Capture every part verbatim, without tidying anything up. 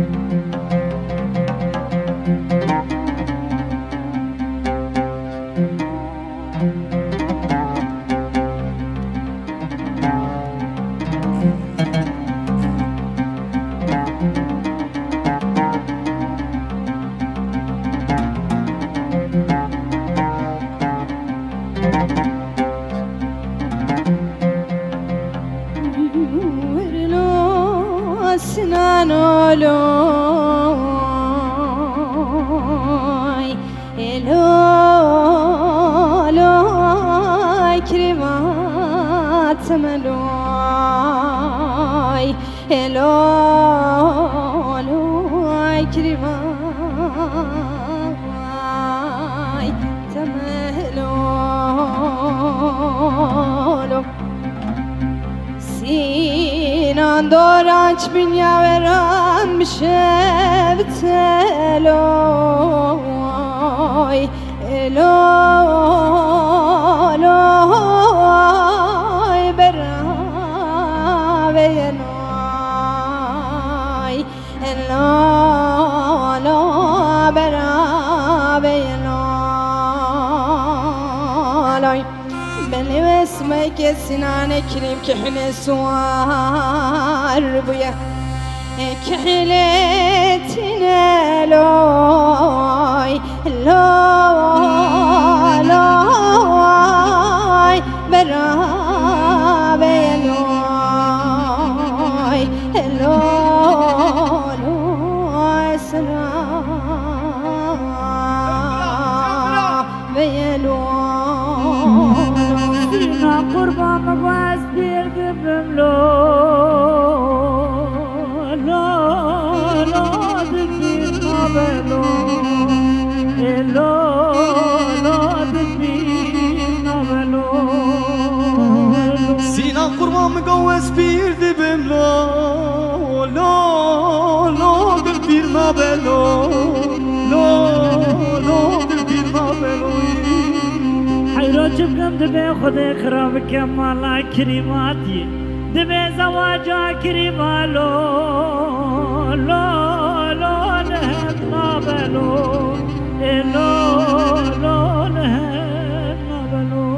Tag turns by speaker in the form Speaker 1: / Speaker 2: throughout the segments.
Speaker 1: Sinanoloy eloloy krivat meloy eloloy krivat temelolo Sinan doranç bünya veren bişevteloy eloloy beraveyenoy elolo beraveyenoy Beni esmek Sinan Ekrim kihne suar buya كحلتنا لوي لوي برابي لوي لوي سرابي لوي
Speaker 2: سينا قربان مباس بيرقبم لو
Speaker 3: Sinan kurban mugavves bir dibim lo lo lo dil bir mabelo lo lo dil bir mabelo
Speaker 2: حيرو جبكم دبي خذي خراب كمالا كريماتي دبي زواجا كريمالو لو لو نهب نابلو لو لو نهب نابلو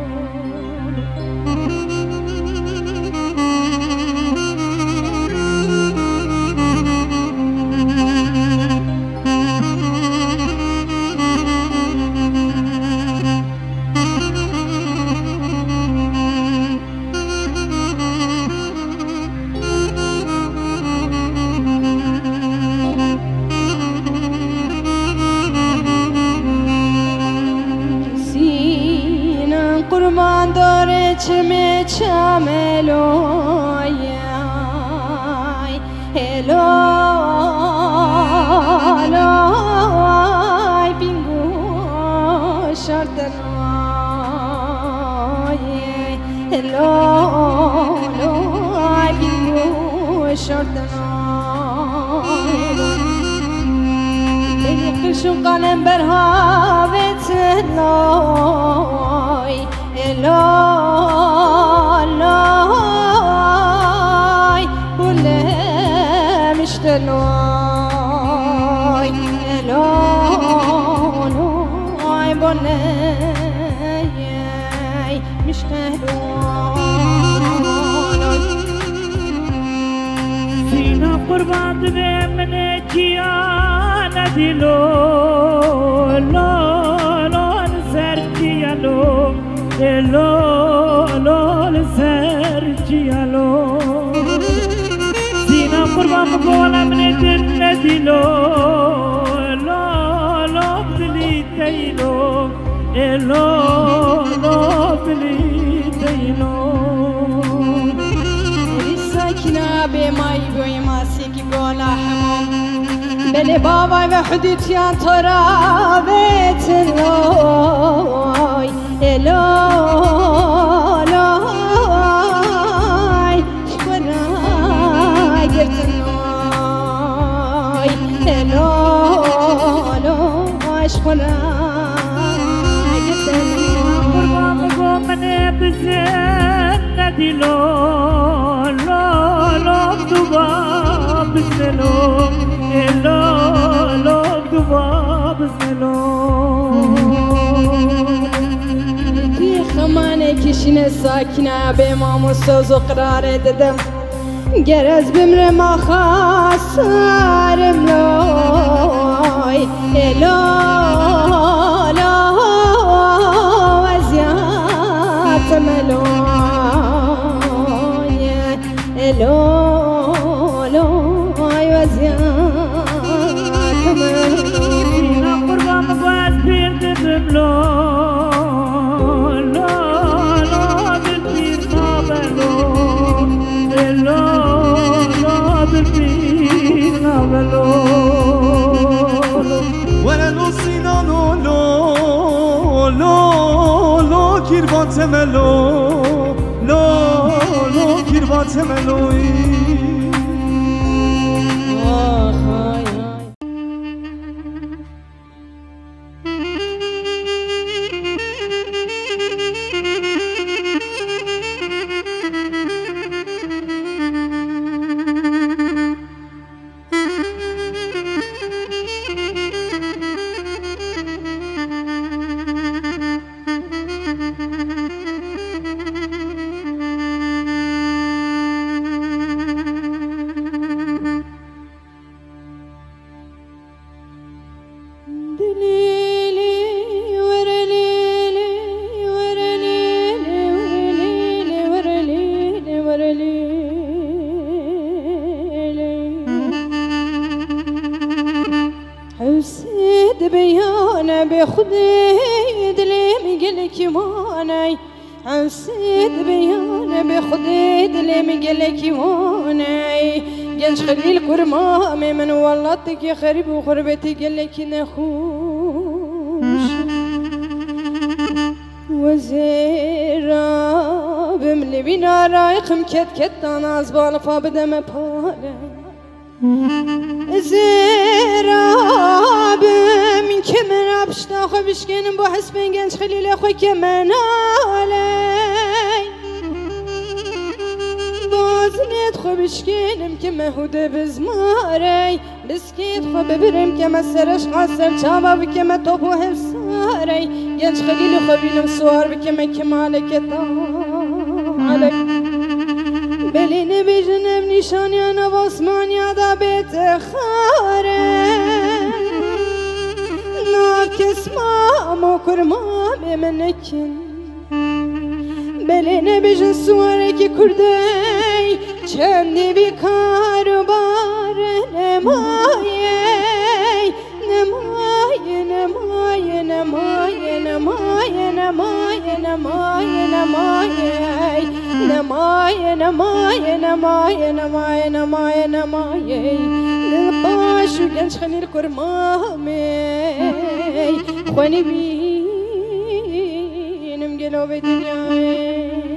Speaker 1: قربان داره چمه چملوی هلوی بینگو شردنوی هلوی بینگو شردنوی دلی قشون قلم برهاوت لوی لوی بله مشتلوی لوی بله مشتلوی
Speaker 2: سینا قربان دبی من جیان دیلو لو لو سرجیالو لو لو سرجيالو سينا قربان مقولة من دن ديلو لو لو بلي تيلو لو لو بلي تيلو
Speaker 1: الساكنة بماي بوي ماسيكي بولا حمام بلي بابا وحديت يا ترى بيت اللوي اللوي لوي شكونا قرت اللوي اللوي لوي شكونا قرت اللوي
Speaker 2: قربان مقوم من بزن ديلو لو لو بدوبا بزنلو لالو دوبا بزملو
Speaker 1: بی خمانه کشین ساکنه به ما سوز و قرار دادم گر از بمر ما خسارم لای لالا وزیاتم لای لالا وزیاتم
Speaker 2: سینا قربان باز پیر دبم لو
Speaker 3: ولا لو سينانو لو لو لو كيربات ملو لو لو كيربات ملوي
Speaker 1: حسيت بيانا بخدي دليم قلك ماني حسيت بيانا بخدي دليم قلك ماني جنش خليل كرمامي من ولطك يا خرب وخربتي قلك نخوش وزيرا بملي بينا رايق مكت كت انا زبالة فابدا مبالي زراب من كمن أبشتا خو بشكن بو حسبين جنش خليل خو كمن علي بازنت خو بشكن كما هود بزماري بسكيت خو ببرم كما سرش قاسر شابا بكما توبو هفساري جنش خليل خو بينم سوار بكما كمالك عليك بلين بجنب نشان یا نواسمان یادا بیت خاره ناکس ما کرما بمنکن بلین بجن سواره کی کرده چندی بی کاروبار نمایه نمایه نمایه نمایه نمایه نمایه نمایه نمایه نمایه نمایه نمایه نمایه نمایه نمایه دلباش و گنج خنیر کرمامه خوانی بینم گلو به دنیای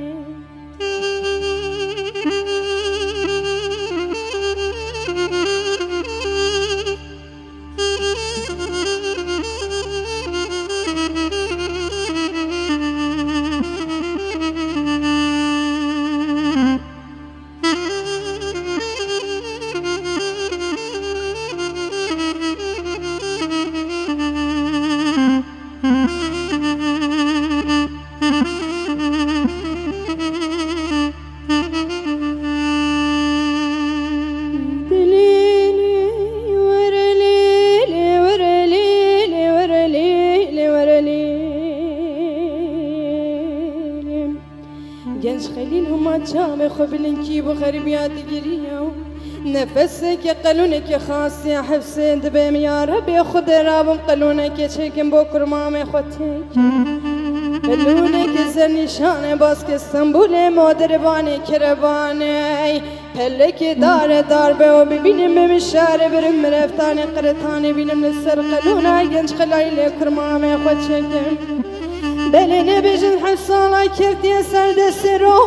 Speaker 1: جنش خليل هما جامع خبلن كي بخربيات جريو نفسك قلونك خاص يا حفصين دبم يا ربي خد رابم قلونك شكم بكر مامي خوتك قلونك زنشان باسك اسطنبول مادرباني كرباني پلک دار دار به و ببینیم به مشاره برم مرفتانی قرطانی بینم لسر قلونه گنج خلایل کرمامه خود چکم بله نبیجن حسالا کردی سر دست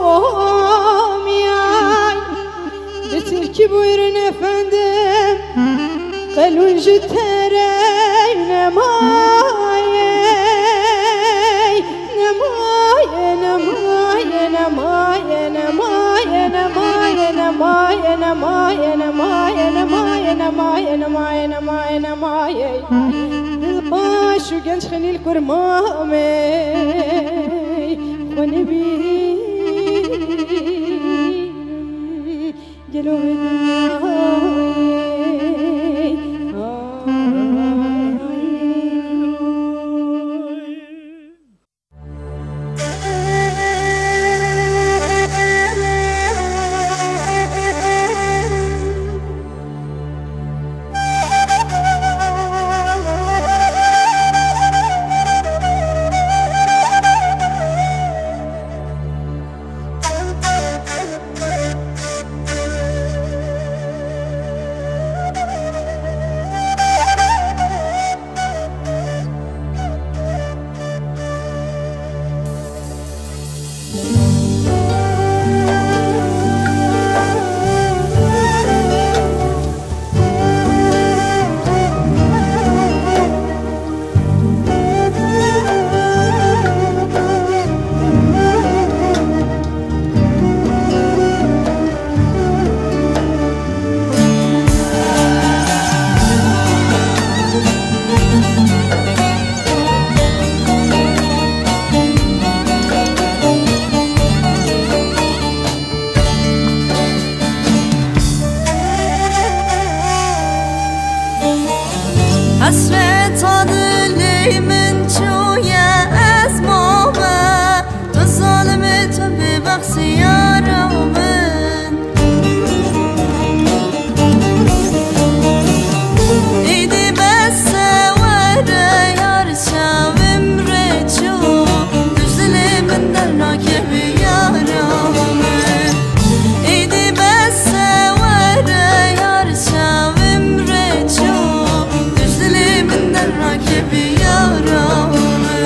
Speaker 1: رومیای به ترکی بویرن افندم قلون جتره نمایه نمایه نمایه نمایه نمایه نمایه نمایه نمایه نمایه نمایه نماي نماي نماي نماي الباش وجنش خليل كرمامي ونبي جلوي
Speaker 4: حسرت دلی من چویه از مامه تو ظالم تو ببخشی یارم من ایدی بسته وره یار شویم رچو دجلی من در ناکه بیارم من ایدی بسته وره یار شویم رچو راكب يا رامي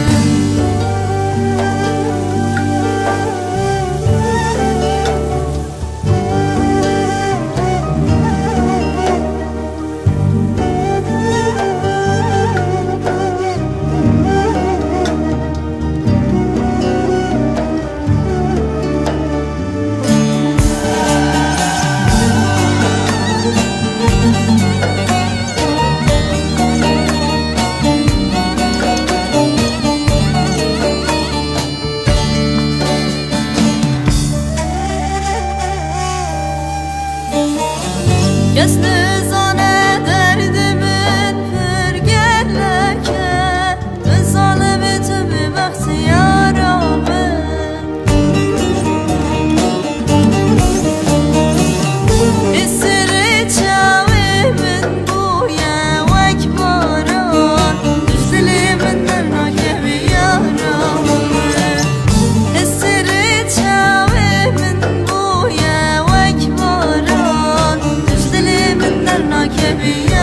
Speaker 4: کس نزانه درد من فرگله که به ظالم تو ببخشی یارم من اسر چاوی من بویه وک باران دجلی من در ناکه بیارم من اسر چاوی من بویه وک باران من در ناکه بیارم